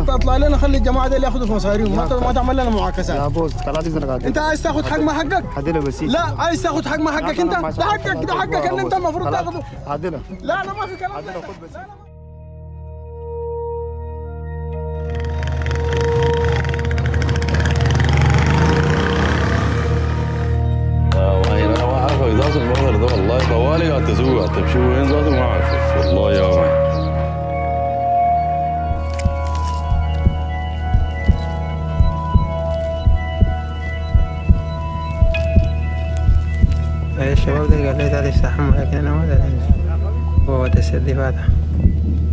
تطلع لنا خلي الجماعه دول ياخذوا في مصاريهم، ما تعمل لنا معاكسات يا بوس 30 سنه قاعد. انت عايز تاخذ حق ما حقك؟ عادله بس لا عايز تاخذ حق ما حقك انت؟ ده حقك، ده حقك اللي انت المفروض تاخذه. عادله لا انا ما في كلام. عادله خد بس. انا ما اعرف ذات المنظر ده والله، طوالي قاعد تسوق قاعد تمشي وين ذاته ما اعرف والله يا مان. الشباب ده قال لي تعال يفتح معاك، انا ما ادري هو تسلي فاتح.